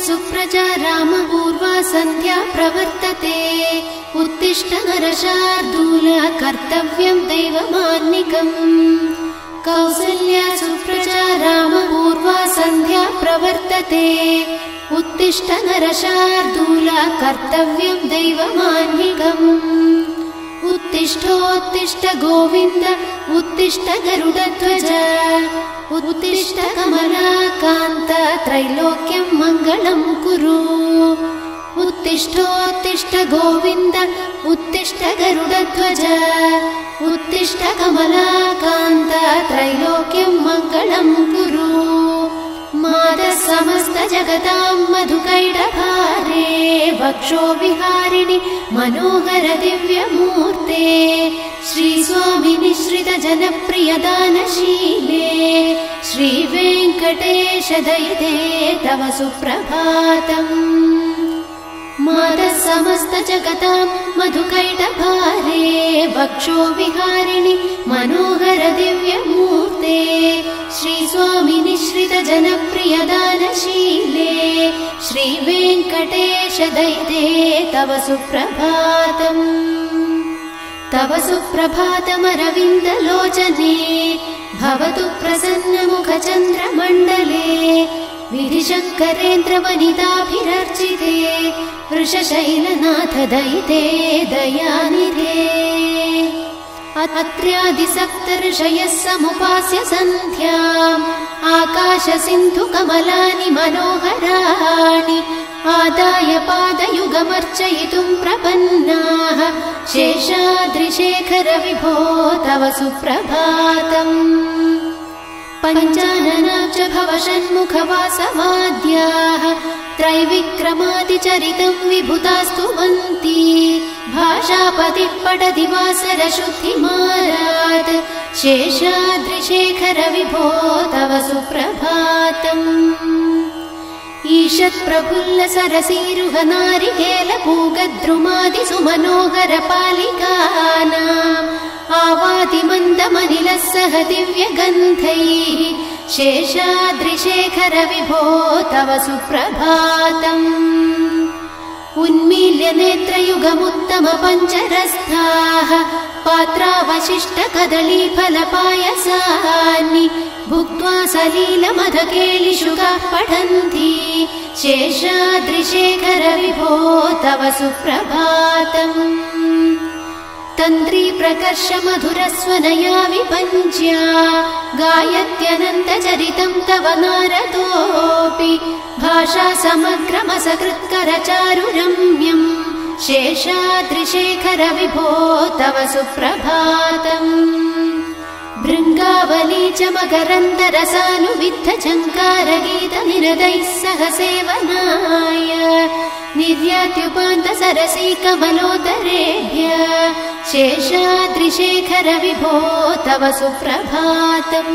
सुप्रजा रामपूर्वा सन्ध्या प्रवर्तते उत्तिष्ठ नरशार्दूल कर्तव्यं दैवमान्निकम् कौसल्या सुप्रजा रामपूर्वा सन्ध्या प्रवर्तते उत्तिष्ठ नरशार्दूल कर्तव्यं दैवमान्निकम् उत्तिष्ठोत्तिष्ठ गोविन्द उत्तिष्ठ गरुडध्वज उत्तिष्ठ कमलाकान्त त्रैलोक्यं मङ्गलं कुरु उत्तिष्ठोत्तिष्ठ गोविन्द उत्तिष्ठ गरुडध्वज उत्तिष्ठ कमलाकान्त त्रैलोक्यं मङ्गलं कुरु मादः समस्त जगतां मधुकैटभारे वक्षो विहारिणि मनोहर दिव्यमूर्ते श्रीस्वामि निश्रित जनप्रिय दानशीले श्रीवेङ्कटेश दयिते तव सुप्रभातम् मादः समस्त जगतां मधुकैटभारे वक्षो विहारिणि मनोहर दिव्यमूर्ते श्रीस्वामि निश्रित जनप्रिय दानशीले श्रीवेङ्कटेश दयिते तव सुप्रभातम् तव सुप्रभातमरविन्दलोचने भवतु प्रसन्नमुखचन्द्रमण्डले विधिशङ्करेन्द्र वनिताभिरर्चिते वृषशैलनाथ दयिते दयानिधे अत्र्यादिसप्तर्षयः समुपास्य सन्ध्याम् आकाश सिन्धु कमलानि मनोहराणि आदाय पादयुगमर्चयितुं प्रपन्नाः शेषाद्रिशेखर विभो तव सुप्रभातम् पञ्चाननाच भवषण्मुखवासवाद्याः त्रैविक्रमादिचरितं विभुतास्तुवन्ति भाषापतिः पठति वासरशुद्धिमारात् शेषाद्रिशेखर विभो तव सुप्रभातम् ईषत्प्रफुल्ल सरसीरुह नारिकेलपूगद्रुमादि सुमनोहर पालिकानाम् आवाति मन्दमनिलः सह दिव्यगन्धैः शेषाद्रिशेखर विभो तव सुप्रभातम् उन्मील्य नेत्रयुगमुत्तम पञ्चरस्थाः पात्रावशिष्ट कदलीफलपायसानि भुक्त्वा सलीलमधकेलिशुकाः पठन्ति शेषाद्रिशेखर विभो तव सुप्रभातम् तन्त्री प्रकर्ष मधुरस्वनया विपञ्च्या गायत्यनन्तचरितं तव नारदोऽपि भाषा समग्रमसकृत्करचारुरम्यम् शेषाद्रिशेखर विभो तव सुप्रभातम् भृङ्गावली च मकरन्दरसानुविद्धझङ्कारगीतनिरदैः सह सेवनाय निर्यात्युपान्त सरसी कमलोदरेभ्य शेषाद्रिशेखर विभो तव सुप्रभातम्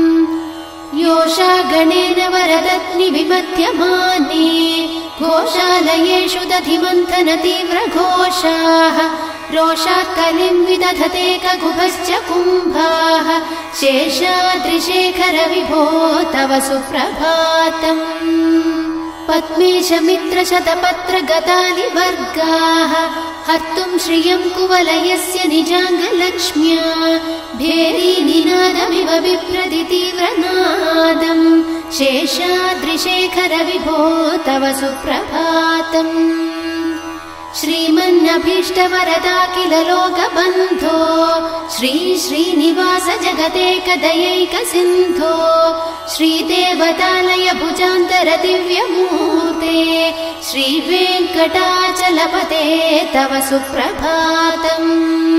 योषागणेन वरदत्नि विमध्यमाने घोषालयेषु दधिमन्थन तीव्रघोषाः रोषात् कलिं विदधते ककुभश्च कुम्भाः शेषाद्रिशेखर विभो तव सुप्रभातम् पद्मेश मित्र शतपत्र गतालिवर्गाः हर्तुं श्रियं कुवलयस्य निजाङ्गलक्ष्म्या भेरी निनादमिव बिभ्रति तीव्रनादम् शेषाद्रिशेखर विभो तव सुप्रभातम् श्रीमन्नभीष्टवरदाखिल लोकबन्धो श्री श्रीनिवास जगदेकदयैक सिन्धो श्रीदेवतालय भुजान्तर दिव्यमूर्ते श्रीवेङ्कटाचलपते तव सुप्रभातम्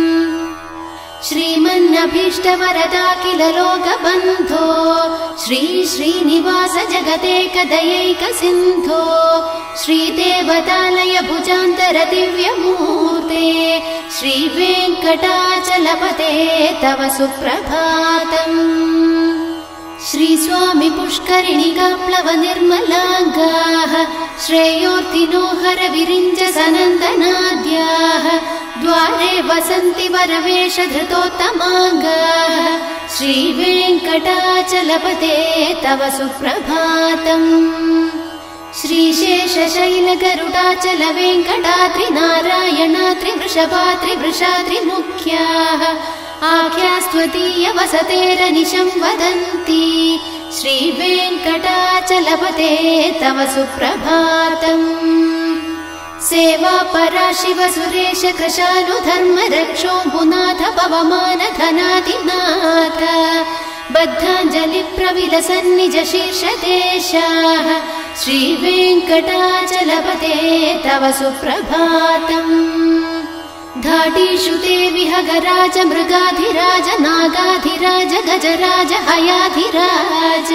श्रीमन्नभीष्टवरदाखिल लोकबन्धो श्री श्रीनिवास जगदेकदयैक सिन्धो श्रीदेवतालय भुजान्तर दिव्यमूर्ते श्रीवेङ्कटाचलपते तव सुप्रभातम् श्रीस्वामि पुष्करिणिकाप्लव निर्मलाङ्गाः श्रेयोर्थिनो हर विरिञ्ज सनन्दनाद्याः द्वारे वसन्ति वरवेश धृतोत्तमाङ्गाः श्रीवेङ्कटाचलपते तव सुप्रभातम् श्रीशेषशैलगरुडाचल वेङ्कटाद्रि नारायणाद्रि वृषभाद्रि वृषाद्रि मुख्याः आख्यास्त्वदीय वसतेरनिशं वदन्ति श्रीवेङ्कटाचलपते तव सुप्रभातम्। सेवा परा शिव सुरेश कृशानुधर्म रक्षोऽम्बुनाथ पवमान धनादिनाथ बद्धाञ्जलि प्रविलसन्निज शीर्षदेशाः श्रीवेङ्कटाचलपते तव सुप्रभातम्। धाडीषु ते विहगराज मृगाधिराज नागाधिराज गजराज हयाधिराज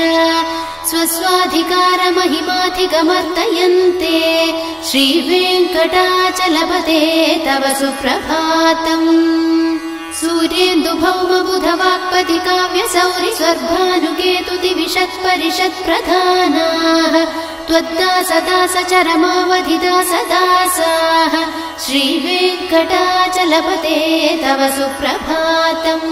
स्वस्वाधिकारमहिमाधिगमर्दयन्ते श्रीवेङ्कटाचलपते तव सुप्रभातम्। सूर्येन्दुभौमबुधवाक्पति काव्यसौरि स्वर्भानुकेतुतिविशत्परिषत्प्रधानाः त्वद्दासदास चरमावधिदासदासाः श्रीवेङ्कटाचलपते तव सुप्रभातम्।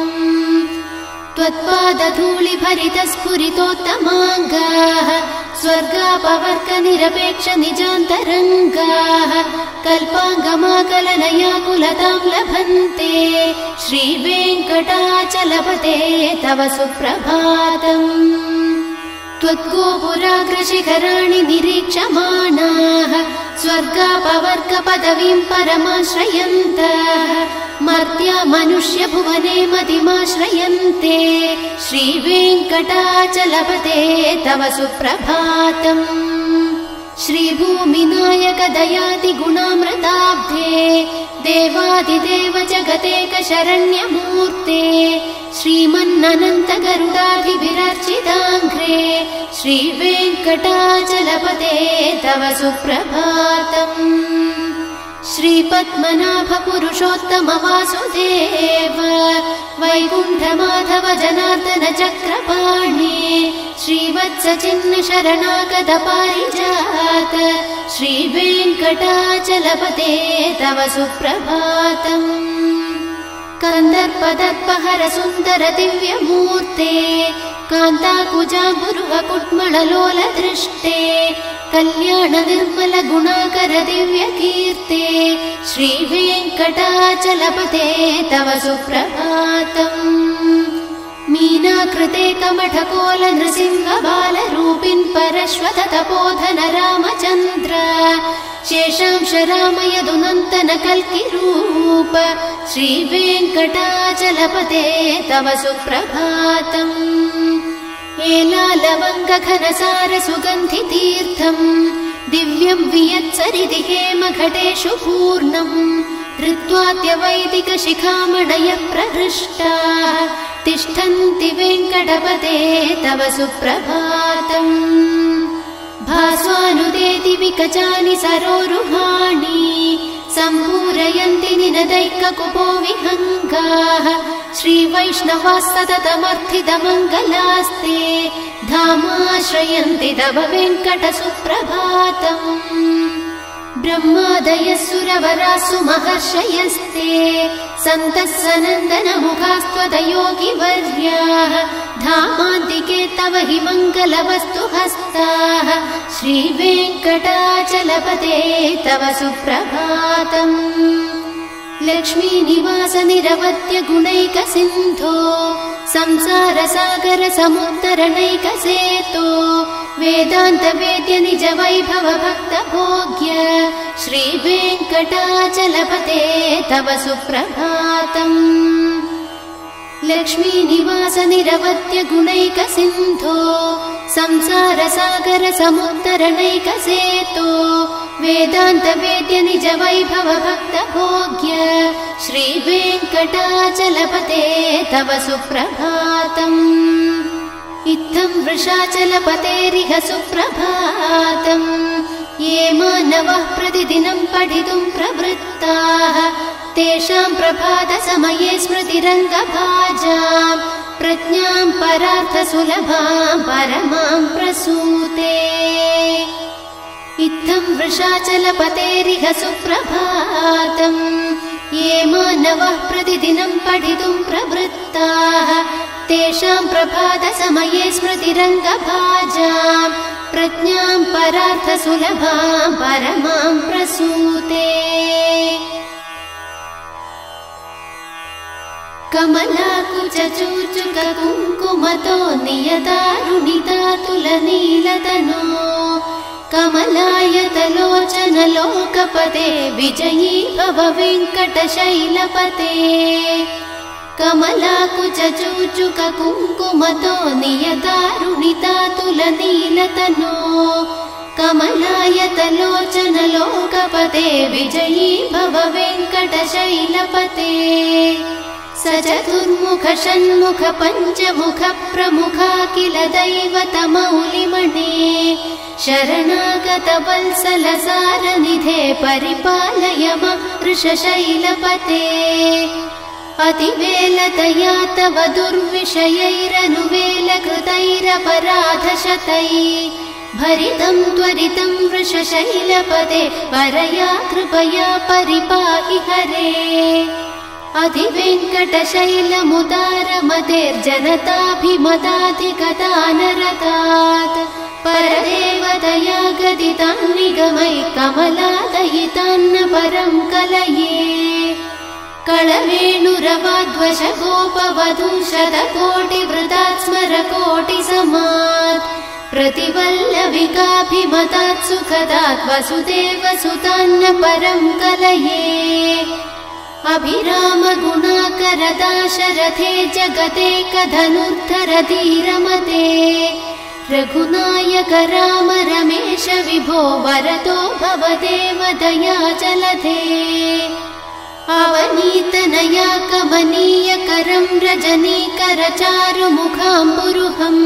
त्वत्पादधूलिभरितस्फुरितोत्तमाङ्गाः स्वर्गापवर्गनिरपेक्ष निजान्तरङ्गाः कल्पाङ्गमाकलनयाकुलतां लभन्ते श्रीवेङ्कटाचलपते तव सुप्रभातम्। त्वद्गोपुराग्रशिखराणि निरीक्षमाणाः स्वर्गापवर्गपदवीं परमाश्रयन्तः मर्त्या मनुष्यभुवने मतिमाश्रयन्ते श्रीवेङ्कटाचलपते तव सुप्रभातम्। श्रीभूमिनायक दयाति गुणामृताब्धे देवादिदेव जगतेक शरण्यमूर्ते श्रीमन्ननन्त गरुडाधिभिरर्चिताङ्घ्रे श्रीवेङ्कटाचलपते तव सुप्रभातम्। श्रीपद्मनाभ पुरुषोत्तम वासुदेव वैकुण्ठमाधव जनार्दन चक्रपाणि श्रीवत्स चिह्न शरणागत पारिजात श्रीवेङ्कटाचलपते तव सुप्रभातम्। कन्दर्पदर्पहर सुन्दर दिव्यमूर्ते कान्ताकुजाम्बुरुह कुड्मललोल दृष्टे कल्याण निर्मल गुणाकर दिव्यकीर्ते श्रीवेङ्कटाचलपते तव सुप्रभातम्। मीनाकृते कमठकोल नृसिंह बालरूपिन् परश्वत तपोधन रामचन्द्र शेषांश रामयदुनन्तन कल्किरूप श्रीवेङ्कटाचलपते तव सुप्रभातम्। एलालवङ्गघनसार सुगन्धितीर्थम् दिव्यं वियत्सरिति हेमघटेषु पूर्णम् ऋत्वाद्यवैदिकशिखामणयः प्रहृष्टाः तिष्ठन्ति वेङ्कटपते तव सुप्रभातम्। भास्वानुदेति विकचानि सरोरुहाणि सम्पूरयन्ति निनदैककुपो विहङ्गाः श्रीवैष्णवास्ततमर्थितमङ्गलास्ते धामाश्रयन्ति तव वेङ्कट सुप्रभातम्। ब्रह्मादयः सुरवरासु महर्षयस्ते सन्तः सनन्दनमुखास्त्वदयोगिवर्याः धामान्तिके तव हि मङ्गलवस्तु हस्ताः श्रीवेङ्कटाचलपते तव सुप्रभातम्। लक्ष्मीनिवास निरवद्य गुणैक सिन्धो संसार सागर समुत्तरणैकसेतो वेदान्त वेद्य निज वैभव भक्त भोग्य श्रीवेङ्कटाचलपते तव सुप्रभातम्। लक्ष्मीनिवास निरवद्य गुणैक सिन्धो संसार सागर समुत्तरणैकसेतो वेदान्त वेद्य निज वैभव भक्त भोग्य श्रीवेङ्कटाचलपते तव सुप्रभातम्। इत्थं वृषाचलपतेरिह सुप्रभातम्। ये मानवः प्रतिदिनं पठितुं प्रवृत्ताः तेषां प्रभातसमये स्मृतिरङ्गभाजां प्रज्ञां परार्थसुलभां परमां प्रसूते। इत्थं वृषाचलपतेरिह सुप्रभातम्। ये मानवः प्रतिदिनं पठितुं प्रवृत्ताः तेषां प्रभातसमये स्मृतिरङ्गभाजां प्रज्ञां परार्थसुलभां परमां प्रसूते। कमलाकुचूचुककुङ्कुमतो नियतारुणितातुलनीलतनो कमलायतलोचनलोकपते विजयी भव वेङ्कटशैलपते। कमलाकुचूचुककुङ्कुमतो नियतारुणितातुलनीलतनो कमलायतलोचनलोकपते विजयी भव वेङ्कटशैलपते। स चतुर्मुख षण्मुख पञ्चमुख प्रमुखाखिल दैवतमौलिमणे शरणागत वत्सलसारनिधे परिपालय मां वृषशैलपते। अतिवेलतया तव दुर्विषयैरनुवेलकृतैरपराधशतैः भरितं त्वरितं वृषशैलपते परया कृपया परिपाहि हरे। अधिवेङ्कटशैलमुदारमतेर्जनताभिमताधिगतानरतात् परदेवतया गदितान् निगमै कमलादयितान्न परं कलये। कलवेणुरवाद्वशगोपवधूशतकोटिवृतात् स्मरकोटिसमात् प्रतिवल्लविकाभिमतात् सुखदात् वसुदेवसुतान्न परं कलये। अभिराम गुणाकरदाशरथे जगतेकधनुर्धर धीरमते रघुनायक राम रमेश विभो वरदो भवदेव दयाजलधे। अवनीतनया कमनीयकरं रजनीकरचारुमुखाम्बुरुहम्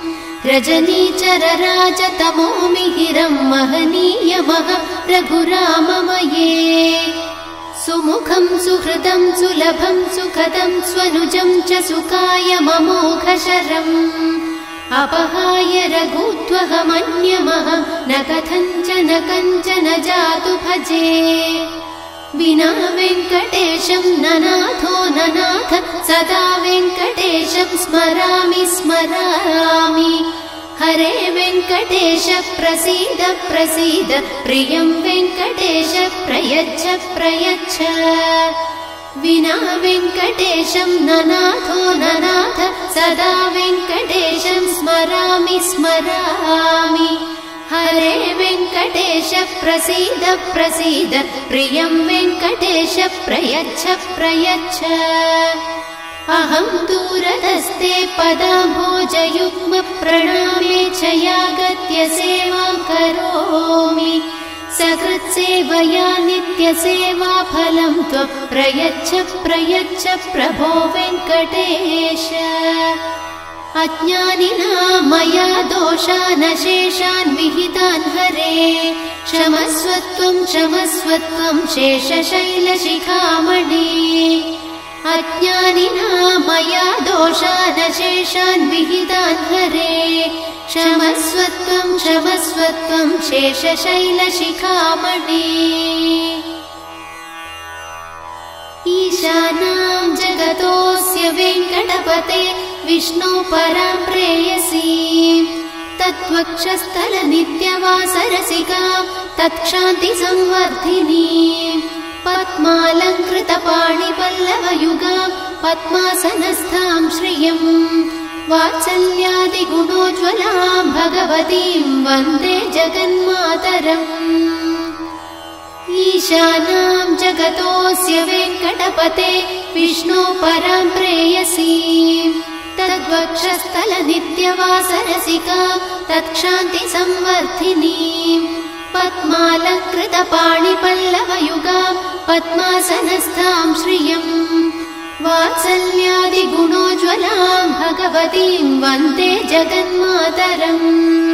रजनीचरराजतमो मिहिरं महनीयमः रघुराममये। सुमुखं सुहृदं सुलभं सुखदं स्वनुजं च सुकायममोघशरम् अपहाय रघुत्वहमन्यमहं न कथञ्चन कञ्चन जातु भजे। विना वेङ्कटेशं ननाथो ननाथ सदा वेङ्कटेशं स्मरामि स्मरामि। हरे वेङ्कटेश प्रसीद प्रसीद प्रियं वेङ्कटेश प्रयच्छ प्रयच्छ। विना वेङ्कटेशं ननाथो ननाथ सदा वेङ्कटेशं स्मरामि स्मरामि। हरे वेङ्कटेश प्रसीद प्रसीद प्रियं वेङ्कटेश प्रयच्छ प्रयच्छ। अहं दूरतस्ते पदाम्भोजयुग्म प्रणामे च यागत्य सेवां करोमि। सकृत्सेवया नित्यसेवाफलं त्वं प्रयच्छ प्रयच्छ प्रभो वेङ्कटेश। अज्ञानिनां मया दोषानशेषान् विहितान् हरे क्षमस्वत्वं क्षमस्वत्वं शेषशैलशिखामणि। अज्ञानिनां मया दोषानशेषान् विहितान् हरे क्षमस्वत्वं क्षमस्वत्वं शेषशैलशिखामणि। ईशानां जगतोऽस्य वेङ्कटपते विष्णो परां प्रेयसीं तत्त्वक्षस्थलनित्यवासरसिकां तत्क्षान्तिसंवर्धिनीं पद्मालङ्कृतपाणिपल्लवयुगां पद्मासनस्थां श्रियं वात्सल्यादिगुणोज्ज्वलां भगवतीं वन्दे जगन्मातरम्। ईशानां जगतोऽस्य वेङ्कटपते विष्णो परां प्रेयसीं तद्वक्षस्थलनित्यवासरसिकां तत्क्षान्तिसंवर्धिनीं पद्मालङ्कृतपाणिपल्लवयुगां पद्मासनस्थां श्रियं वात्सल्यादिगुणोज्ज्वलां भगवतीं वन्दे जगन्मातरम्।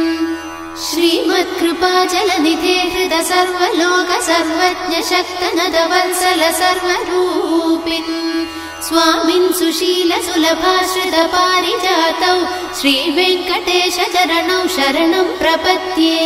श्रीमत्कृपाजलनिधे हृद सर्वलोक सर्वज्ञ शक्तनद वत्सल सर्वरूपिन् स्वामिन् सुशील सुलभाश्रित पारिजातौ श्रीवेङ्कटेश चरणौ शरणं प्रपद्ये।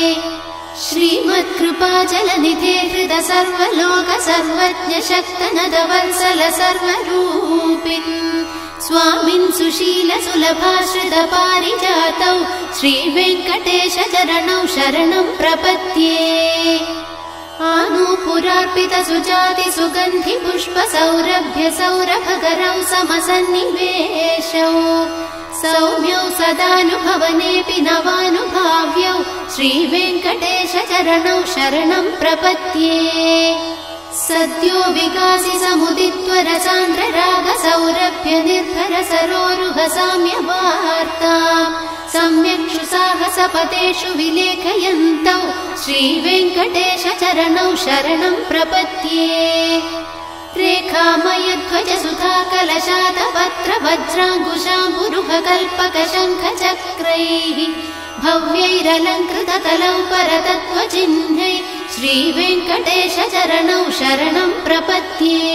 श्रीमत्कृपाजलनिधे हृद सर्वलोक सर्वज्ञ शक्तनद वत्सल सर्वरूपिन् स्वामिन् सुशील सुलभाश्रितपारिजातौ श्रीवेङ्कटेश चरणौ शरणं प्रपद्ये आनूपुरार्पित सुजाति सुगन्धि पुष्प सौरभ्य सौरभकरौ समसन्निवेशौ सौम्यौ सदानुभवनेऽपि नवानुभाव्यौ श्रीवेङ्कटेश चरणौ शरणं प्रपद्ये सद्यो विकासि समुदित्वर सान्द्र राग सौरभ्य निर्भर सरोरुह साम्यवार्ता सम्यक्षु साहसपतेषु विलेखयन्तौ श्रीवेङ्कटेश चरणौ शरणं प्रपद्ये रेखामयध्वज सुधाकलशातपत्र वज्राङ्कुशाम्बुरुह कल्पक शङ्ख चक्रैः भव्यैरलङ्कृत कलौ परतत्त्वचिह्नैः श्रीवेङ्कटेश चरणौ शरणं प्रपद्ये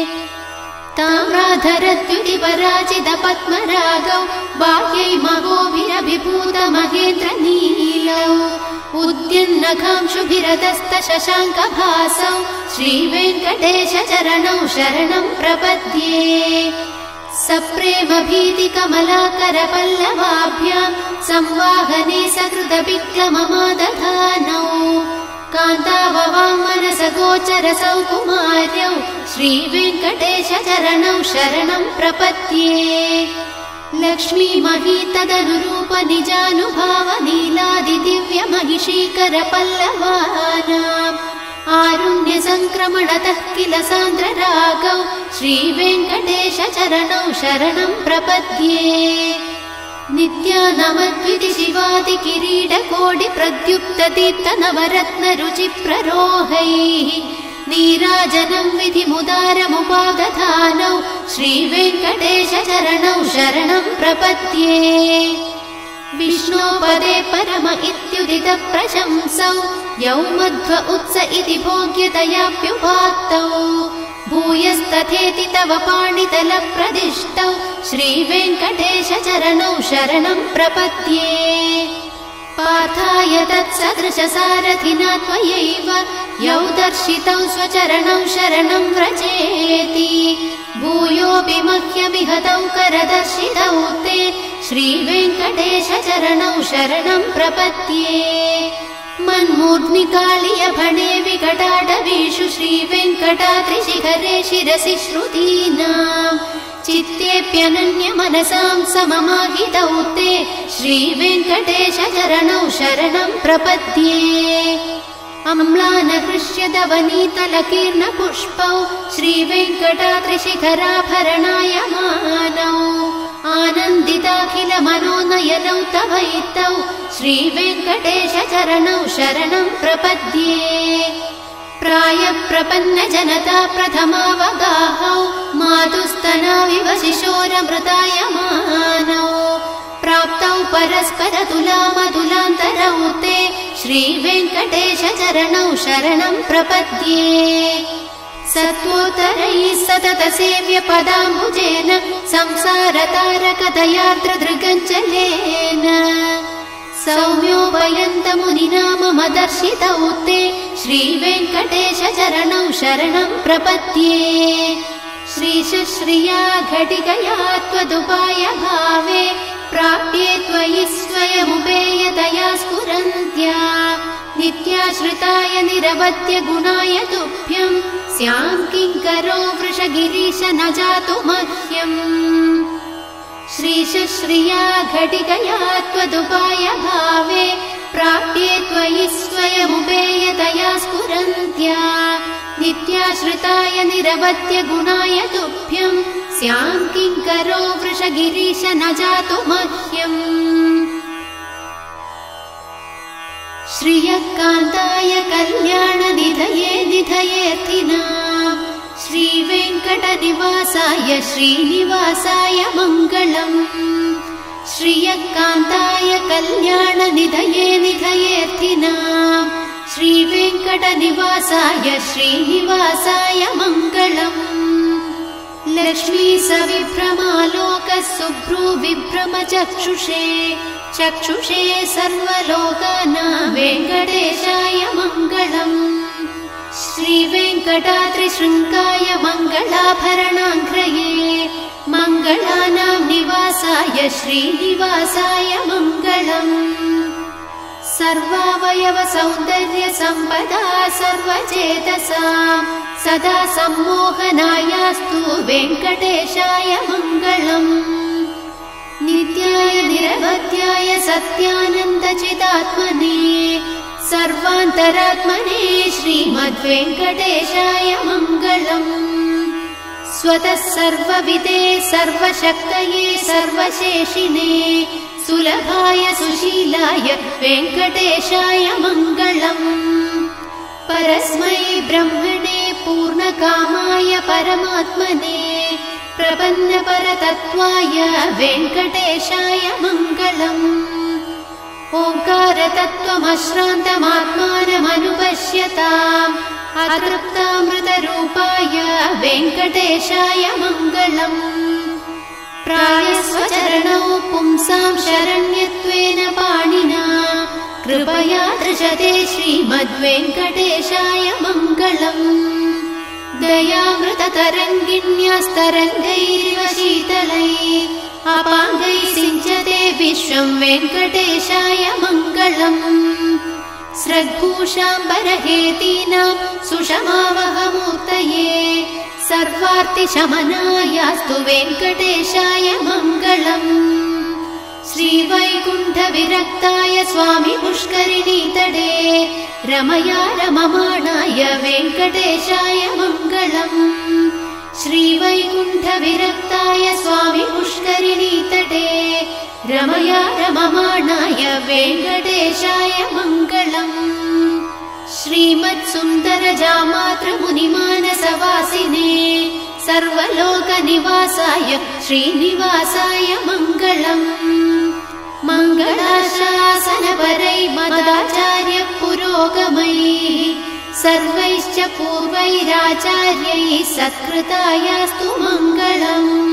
ताम्राधरद्युतिपराजित पद्मरागौ बाह्यै महोभिरभिभूत महेन्द्र नीलौ उद्यन्नखांशुभिरदस्त शशाङ्कभासौ श्रीवेङ्कटेश चरणौ शरणं प्रपद्ये सप्रेम भीति कमलाकर पल्लवाभ्यां संवाहने सकृत विक्रममादधानौ कान्ताववाङ्मनस गोचर सौकुमार्यौ श्रीवेङ्कटेश चरणौ शरणं प्रपद्ये लक्ष्मी मही तदनुरूप निजानुभाव नीलादिदिव्य महिषीकर पल्लवानाम् आरुण्य संक्रमणतः किल सान्द्र रागौ श्रीवेङ्कटेश चरणौ शरणं प्रपद्ये नित्यानमद्विति शिवादि किरीट कोटि प्रद्युक्त तीर्थ नवरत्न रुचि प्ररोहैः नीराजनं विधि मुदारमुपादधानौ श्रीवेङ्कटेश चरणौ शरणं प्रपद्ये विष्णोपदे परम इत्युदित प्रशंसौ यौ मध्व उत्स इति भोग्यतयाप्युपात्तौ भूयस्तथेति तव पाणितल प्रदिष्टौ श्रीवेङ्कटेश चरणौ शरणं प्रपद्ये पार्थाय तत्सदृश सारथिना त्वयैव यौ दर्शितौ स्वचरणौ शरणं व्रजेति भूयोऽपि मह्यमिहतौ करदर्शितौ ते श्रीवेङ्कटेश चरणौ शरणं प्रपद्ये मन्मूर्ध्निकालियभणे विकटाटवीषु श्रीवेङ्कटाद्रिशिखरे शिरसि श्रुतीनाम् चित्तेऽप्यनन्यमनसां सममाहितौ ते श्रीवेङ्कटेश चरणौ शरणं प्रपद्ये अम्लानहृष्य दवनीतलकीर्णपुष्पौ श्रीवेङ्कटाद्रिशिखराभरणायमानौ आनन्दिताखिल मनोनयनौ तवैतौ श्रीवेङ्कटेश चरणौ शरणं प्रपद्ये प्रायप्रपन्न जनता प्रथमावगाहौ मातुस्तनाविव शिशोरमृतायमानौ प्राप्तौ परस्पर तुलामतुलान्तरौ ते श्रीवेङ्कटेश चरणौ शरणं प्रपद्ये सत्वोत्तरैः सतत सेव्य पदाम्बुजेन संसारतारकतयार्द्रदृगञ्जलेन सौम्योपयन्तमुनिनाममदर्शितौ ते श्रीवेङ्कटेश चरणौ शरणं प्रपद्ये श्रीशश्रिया घटिकया त्वदुपाय भावे प्राप्ये त्वयि स्वयमुपेयतया स्फुरन्त्या नित्याश्रिताय निरवद्य गुणाय तुभ्यं स्यां किङ्करो वृषगिरीश न जातु मह्यम् श्रीशश्रिया घटिकया त्वदुपाय भावे प्राप्ये त्वयि स्वयमुपेयतया स्फुरन्त्या नित्याश्रिताय निरवद्य गुणाय तुभ्यं स्यां किङ्करो वृषगिरीश न जातु मह्यम् श्रियः कान्ताय कल्याणनिधये निधयेऽर्थिनाम् श्रीवेङ्कटनिवासाय श्रीनिवासाय मङ्गलम् श्रियः कान्ताय कल्याणनिधये निधयेऽर्थिनाम् श्रीवेङ्कटनिवासाय श्रीनिवासाय मङ्गलम् लक्ष्मी सविभ्रमालोकः सुभ्रूविभ्रम चक्षुषे सर्वलोकानां वेङ्कटेशाय मङ्गलम् श्रीवेङ्कटाद्रिशृङ्गाय मङ्गलाभरणाङ्घ्रये मङ्गलानां निवासाय श्रीनिवासाय मङ्गलम् सर्वावयव सौन्दर्य सम्पदा सर्वचेतसां सदा सम्मोहनायास्तु वेङ्कटेशाय मङ्गलम् नित्याय निरवध्याय सत्यानन्दचिदात्मने सर्वान्तरात्मने श्रीमद्वेङ्कटेशाय मङ्गलम् स्वतः सर्वविदे सर्वशक्तये सर्वशेषिणे सुलभाय सुशीलाय वेङ्कटेशाय मङ्गलम् परस्मै ब्रह्मणे पूर्णकामाय परमात्मने प्रपन्नपरतत्त्वाय वेङ्कटेशाय मङ्गलम् ओङ्कारतत्त्वमश्रान्तमात्मानमनुपश्यताम् अतृप्तामृतरूपाय वेङ्कटेशाय मङ्गलम् प्रायस्वचरणौ पुंसां शरण्यत्वेन पाणिना कृपया दृशते श्रीमद्वेङ्कटेशाय मङ्गलम् दयामृततरङ्गिण्यस्तरङ्गैरिव शीतलैः अपाङ्गैः सिञ्चते विश्वं वेङ्कटेशाय मङ्गलम् स्रग्भूषाम्बरहेतीनां सुषमावहमूर्तये सर्वार्तिशमनायास्तु वेङ्कटेशाय मङ्गलम् श्रीवैकुण्ठविरक्ताय स्वामी पुष्करिणीतटे रमया रममाणाय वेङ्कटेशाय मङ्गलम् श्रीवैकुण्ठविरक्ताय स्वामी पुष्करिणीतटे रमया रममाणाय वेङ्कटेशाय मङ्गलम् श्रीमत्सुन्दरजामातृमुनिमानसवासिने सर्वलोकनिवासाय श्रीनिवासाय मङ्गलम् मङ्गलाशासनपरै मदाचार्य पुरोगमैः सर्वैश्च पूर्वैराचार्यैः सत्कृतायास्तु मङ्गलम्